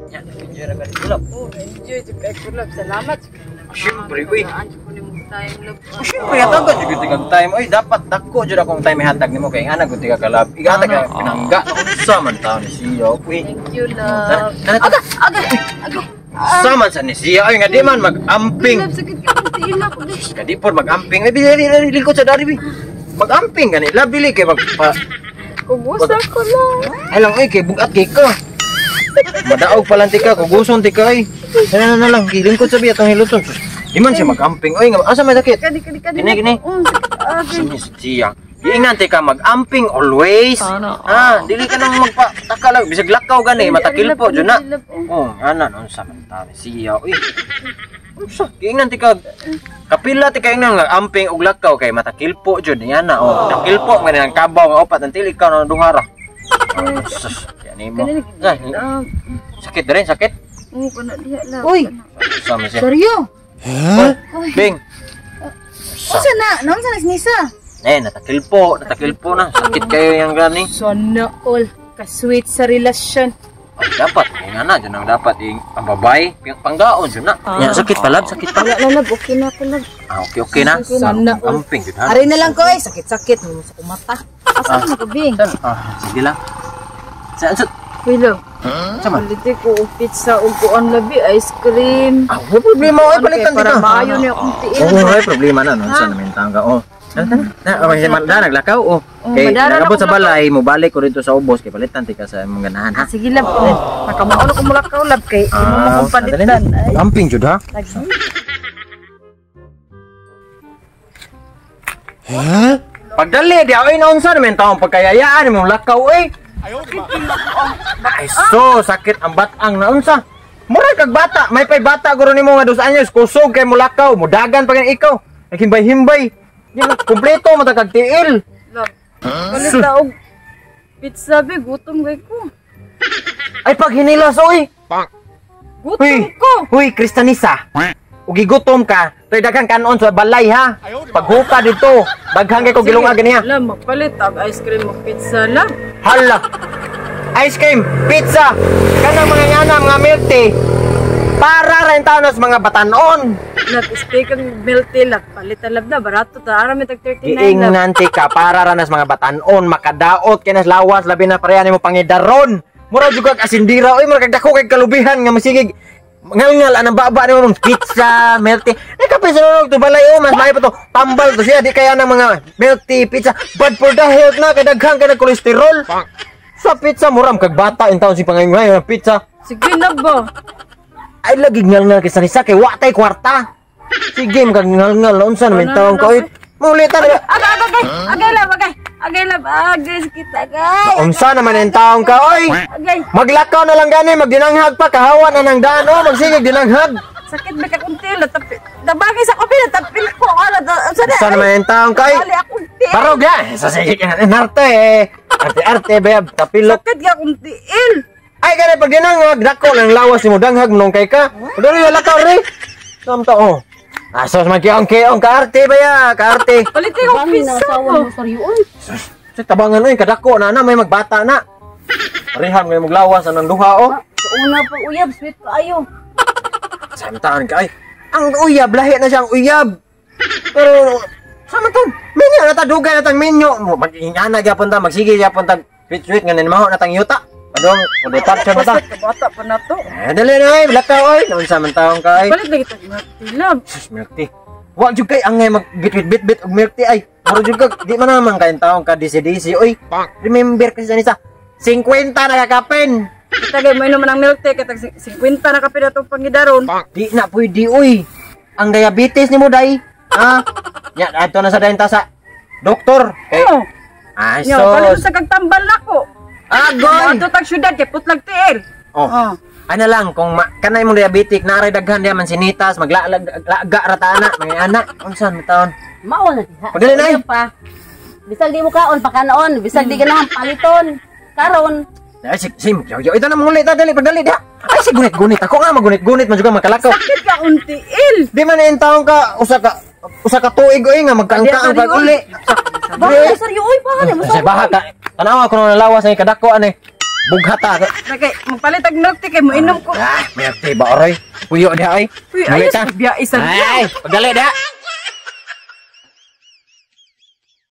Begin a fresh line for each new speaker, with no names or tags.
Ya, enjoy ra ka kulab.
Oh, enjoy jud kay kulab. Salamat.
Siyempre, uy.
Time love.
Siyempre, hatag ka jud tigag time. Oy, dapat dako jud akong time ihatag nimo kay ana gud tiga kalab. Igatag ka pinangga unsa man taon ni siya. Uy.
Thank you, love. Aga.
Sama sa ni siya ay nga di man mag-amping.
Love, sakit ka ang tiil ako.
Kadi por mag-amping. Ay dili lingkod sa dari bi. Mag-amping gani. Love dili kay magpa
Kugusa ko lang.
ay lang kay bugat kay ka. Madaog palanti ka, kuguson ti ka ay. Sana na lang gilingkod sa biya tong hiluton. Di man siya mag-amping. Oy, asa may sakit?
Kani.
Gini. Siya. Iingan ka mag-amping always. Dili ka nang magpataka lang. Bisag lakaw gani, matakil po. Diyo na. Oh, ana, unsa man tani siya. Uy. Unsa? Iingan ka. Kapila ti ka iingan amping og lakaw kay matakil po. Diyo na. Oh, takil po. Gani ang kabaw nga opat. Until ikaw na duhara. Sus. Yan mo. Sakit rin, sakit.
Oo, kana diha lang.
Uy,
Sama siya.
seryo?
Bing.
Unsa na? Naon sa nagsnisa?
Natakil po na. Sakit kayo yung gani.
Sana all ka-sweet sa relasyon.
Dapat, nga na, dyan ang dapat ang babae, panggaon dyan na. Yan, sakit pa, lab, sakit pa.
Wala, love, okay na ako, love.
Okay na.
Sana all.
Amping, dyan ha.
Ari na lang ko eh, sakit-sakit mo sa kumata. Asa na kabing?
Sige lang. Saan?
Uy, love.
Sama?
Paliti ko pizza o kuan labi, ice cream.
May problema, ay balikan dito.
Para maayo niya akong tiil.
May problema na, nun, saan namin tangga, naglakaw, kay nagabot sa balay, mo balik ko rito sa ubos, kay palitan ti ka sa mong ganahan, ha?
Sige, love. Nakamaon ako mulakaw, love, kay imo mo kong palitan.
Amping jud ha? Pagdali, di ako inaunsa namin taong pagkayayaan mo lakaw, eh. Ay, so, sakit ang batang naunsa. Mura kag bata, may pay bata guro nimo nga 2 anyos, kusog kay mulakaw, mudagan pa gan ikaw. Naghimbay-himbay. Yan, kumpleto matagag tiil.
Love. Palita og pizza, be, gutom gay ko.
Ay pag hinilas oy.
Gutom ko.
Huy, Kristanisa. Ug gigutom ka, toy daghang kanon sa balay ha. Paghuka dito, daghang kay ko gilunga gani ha.
Love, magpalit og ice cream o pizza, love.
Hala. Ice cream, pizza, kanang mga ngana, mga milk tea. Para rin taon sa mga batanon.
Love, speak ang milk tea, love. Palitan, love na, barato ta. Ara may tag 39, love.
Giingnanti ka para ra nas mga batanon, makadaot kay nas lawas labi na pareha nimo pangidaron. Mura jud kag asindira, oy mura kag dako kay kalubihan nga masigig. Ngal anang baba nimo pizza, milk tea. Kapay sunod to balay mas maayo pa to. Tambal to siya di kaya ng mga milk tea, pizza. Bad for the health na kay daghang ka kolesterol. Sa pizza muram kag bata in taon si pangayngay ng pizza.
Sige na ba?
Ay lagi ngal kay sanisa kay wa tay kwarta. Sige kag ngal unsa naman taon ka oy. Mulitan na.
Agay lab, kita agay.
Unsa naman ang taon ka oy?
Agay.
Maglakaw na lang gani magdinanghag pa kahawan na ng daan oh magsigig dinanghag.
Sakit ba ka kunti na tapil. Dabagay sa kopi na tapil ko.
Unsa naman ang taon ka oy? Barog ya. Sa sige narte arte beb tapilok.
Sakit ka kunti il.
Ay gani pag dinanghag dako lang lawas mo danghag nung kay ka. Dali lakaw re. Samta oh. Asos magkiong-kiong kaarte ba ya? Kaarte.
Paliti ko pizza mo.
Sa tabangan oy kadako na may magbata na. Parehan ngay maglawas anang duha oh.
Una pa uyab, sweet kaayo.
Samtaan ka ay. Ang uyab lahi na siyang uyab. Pero sama ton. Minyo na ta dugay na tang minyo. Mag-ingana gyapon ta magsige gyapon ta sweet nga nanimaho na tang yuta. Padong udetat siya na ta.
Bata pa na to.
Dali na ay lakaw oy. Unsa man taong ka ay?
Palit lagi ta love.
Milk tea. Wa jud kay angay magbit-bit og milk tea ay. Muro jud kag di man naman kain taong ka disi-disi oy. Remember kasi nisa 50 na kakapin.
Tagay mo inom ng milk tea katag 50 na kape na itong pangidaron.
Di na pwede oy. Ang diabetes nimo day. Ha? Ya ato na sa denta sa doktor.
Oo.
Ay
Yo, palit sa kagtambal nako.
Agoy.
Ato tag syudad kay putlag tiil.
Oh. Ano lang kung kanay mong diabetic naray daghan diya man sinitas maglaga rata ana mga anak unsan mo taon.
Mao na diha.
Pagdali na ay.
Pa. Bisag di mo kaon pa kanoon, bisag di ganahan paliton. Karon
Ay sim, yo ito na mong ulit dali pagdali da. Ay si gunit ako nga magunit-gunit man juga makalakaw.
Sakit ka untiil.
Di man en taong ka usa ka tuig oy nga magkaangkaang pag uli.
Bakit seryo oy pa nga mo
Sa baha ka. Tanawa ko na lawas ay kadako ani. bughata.
Kay magpalit og milk tea kay mo inom ko.
Ah, may tiba oray. Puyo dia ay.
Uy,
Dali
ayos
ta.
biya isang
Ay, pagdali dia.